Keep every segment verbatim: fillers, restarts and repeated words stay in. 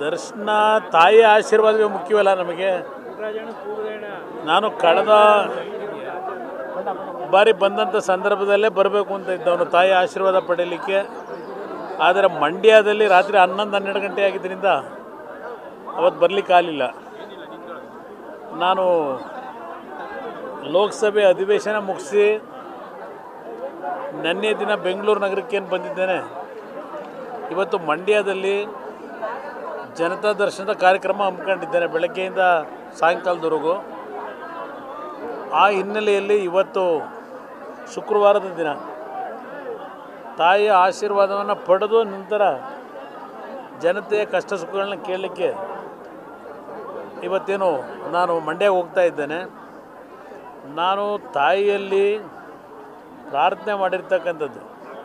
ದರ್ಶನ ತಾಯಿಯ ಆಶೀರ್ವಾದವೇ ಮುಖ್ಯವಲ್ಲ ನಮಗೆ. ನಾನು ಕಳೆದ ಬಾರಿ ಬಂದಂಥ ಸಂದರ್ಭದಲ್ಲೇ ಬರಬೇಕು ಅಂತ ಇದ್ದವನು ತಾಯಿ ಆಶೀರ್ವಾದ ಪಡೀಲಿಕ್ಕೆ. ಆದರೆ ಮಂಡ್ಯದಲ್ಲಿ ರಾತ್ರಿ ಹನ್ನೊಂದು ಹನ್ನೆರಡು ಗಂಟೆ ಆಗಿದ್ದರಿಂದ ಅವತ್ತು ಬರಲಿಕ್ಕಾಗಲಿಲ್ಲ. ನಾನು ಲೋಕಸಭೆ ಅಧಿವೇಶನ ಮುಗಿಸಿ ನೆನ್ನೆ ದಿನ ಬೆಂಗಳೂರು ನಗರಕ್ಕೆ ಏನು ಬಂದಿದ್ದೇನೆ, ಇವತ್ತು ಮಂಡ್ಯದಲ್ಲಿ ಜನತಾ ದರ್ಶನದ ಕಾರ್ಯಕ್ರಮ ಹಮ್ಮಿಕೊಂಡಿದ್ದೇನೆ ಬೆಳಗ್ಗೆಯಿಂದ ಸಾಯಂಕಾಲದವರೆಗೂ. ಆ ಹಿನ್ನೆಲೆಯಲ್ಲಿ ಇವತ್ತು ಶುಕ್ರವಾರದ ದಿನ ತಾಯಿಯ ಆಶೀರ್ವಾದವನ್ನು ಪಡೆದು ನಂತರ ಜನತೆಯ ಕಷ್ಟ ಸುಖಗಳನ್ನ ಕೇಳಲಿಕ್ಕೆ ಇವತ್ತೇನು ನಾನು ಮಂಡ್ಯಕ್ಕೆ ಹೋಗ್ತಾ ಇದ್ದೇನೆ. ನಾನು ತಾಯಿಯಲ್ಲಿ ಪ್ರಾರ್ಥನೆ ಮಾಡಿರ್ತಕ್ಕಂಥದ್ದು,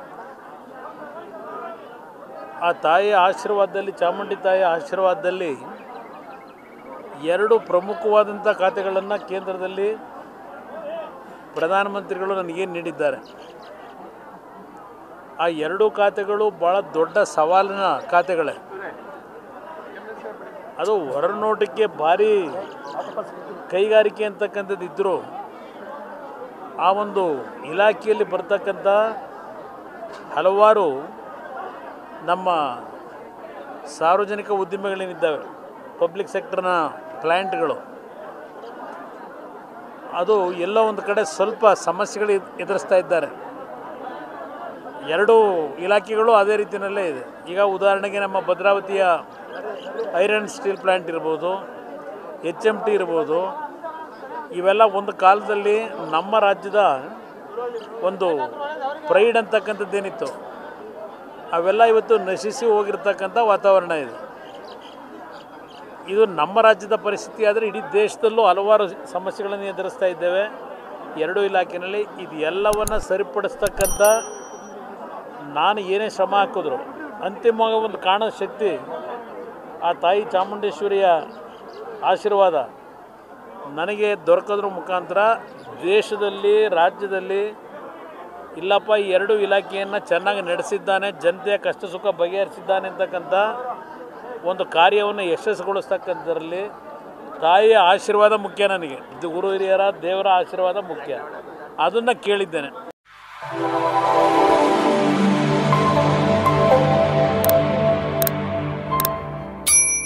ಆ ತಾಯಿಯ ಆಶೀರ್ವಾದದಲ್ಲಿ, ಚಾಮುಂಡಿ ತಾಯಿಯ ಆಶೀರ್ವಾದದಲ್ಲಿ ಎರಡು ಪ್ರಮುಖವಾದಂಥ ಖಾತೆಗಳನ್ನು ಕೇಂದ್ರದಲ್ಲಿ ಪ್ರಧಾನಮಂತ್ರಿಗಳು ನನಗೇನು ನೀಡಿದ್ದಾರೆ. ಆ ಎರಡೂ ಖಾತೆಗಳು ಭಾಳ ದೊಡ್ಡ ಸವಾಲಿನ ಖಾತೆಗಳೇ. ಅದು ಹೊರನೋಟಕ್ಕೆ ಭಾರಿ ಕೈಗಾರಿಕೆ ಅಂತಕ್ಕಂಥದ್ದು ಇದ್ದರೂ ಆ ಒಂದು ಇಲಾಖೆಯಲ್ಲಿ ಬರ್ತಕ್ಕಂಥ ಹಲವಾರು ನಮ್ಮ ಸಾರ್ವಜನಿಕ ಉದ್ದಿಮೆಗಳೇನಿದ್ದಾವೆ, ಪಬ್ಲಿಕ್ ಸೆಕ್ಟರ್ನ ಪ್ಲ್ಯಾಂಟ್ಗಳು, ಅದು ಎಲ್ಲೋ ಒಂದು ಕಡೆ ಸ್ವಲ್ಪ ಸಮಸ್ಯೆಗಳು ಎದುರಿಸ್ತಾ ಇದ್ದಾರೆ. ಎರಡೂ ಇಲಾಖೆಗಳು ಅದೇ ರೀತಿಯಲ್ಲೇ ಇದೆ. ಈಗ ಉದಾಹರಣೆಗೆ ನಮ್ಮ ಭದ್ರಾವತಿಯ ಐರನ್ ಸ್ಟೀಲ್ ಪ್ಲ್ಯಾಂಟ್ ಇರ್ಬೋದು, ಎಚ್ ಎಮ್ ಟಿ ಇರ್ಬೋದು, ಇವೆಲ್ಲ ಒಂದು ಕಾಲದಲ್ಲಿ ನಮ್ಮ ರಾಜ್ಯದ ಒಂದು ಪ್ರೈಡ್ ಅಂತಕ್ಕಂಥದ್ದೇನಿತ್ತು, ಅವೆಲ್ಲ ಇವತ್ತು ನಶಿಸಿ ಹೋಗಿರ್ತಕ್ಕಂಥ ವಾತಾವರಣ ಇದೆ. ಇದು ನಮ್ಮ ರಾಜ್ಯದ ಪರಿಸ್ಥಿತಿ ಆದರೆ ಇಡೀ ದೇಶದಲ್ಲೂ ಹಲವಾರು ಸಮಸ್ಯೆಗಳನ್ನು ಎದುರಿಸ್ತಾ ಇದ್ದೇವೆ ಎರಡೂ ಇಲಾಖೆಯಲ್ಲಿ. ಇದು ಎಲ್ಲವನ್ನು ಸರಿಪಡಿಸ್ತಕ್ಕಂಥ ನಾನು ಏನೇ ಶ್ರಮ ಹಾಕಿದ್ರು ಅಂತಿಮವಾಗಿ ಒಂದು ಕಾಣೋ ಶಕ್ತಿ ಆ ತಾಯಿ ಚಾಮುಂಡೇಶ್ವರಿಯ ಆಶೀರ್ವಾದ ನನಗೆ ದೊರಕೋದ್ರ ಮುಖಾಂತರ ದೇಶದಲ್ಲಿ, ರಾಜ್ಯದಲ್ಲಿ ಇಲ್ಲಪ್ಪ ಈ ಎರಡು ಇಲಾಖೆಯನ್ನು ಚೆನ್ನಾಗಿ ನಡೆಸಿದ್ದಾನೆ, ಜನತೆಯ ಕಷ್ಟ ಸುಖ ಬಗೆಹರಿಸಿದ್ದಾನೆ ಅಂತಕ್ಕಂಥ ಒಂದು ಕಾರ್ಯವನ್ನು ಯಶಸ್ಸುಗೊಳಿಸ್ತಕ್ಕಂಥದ್ರಲ್ಲಿ ತಾಯಿಯ ಆಶೀರ್ವಾದ ಮುಖ್ಯ. ನನಗೆ ಇದು ಗುರು ಹಿರಿಯರ ದೇವರ ಆಶೀರ್ವಾದ ಮುಖ್ಯ. ಅದನ್ನು ಕೇಳಿದ್ದೇನೆ.